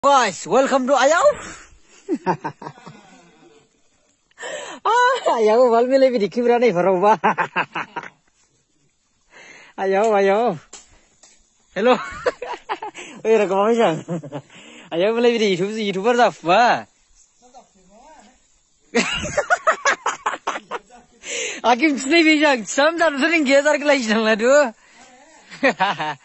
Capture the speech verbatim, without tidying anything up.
Guys, welcome to Ayau. Ah, Ayau, wal mele bi dikhi berani faroba. Ayau, Ayau. Hello. Oi, rakam apa sih? Ayau mele bi di YouTube YouTuber dah apa? Akim sini bijak, sam dah sering geser kelai jalan tu.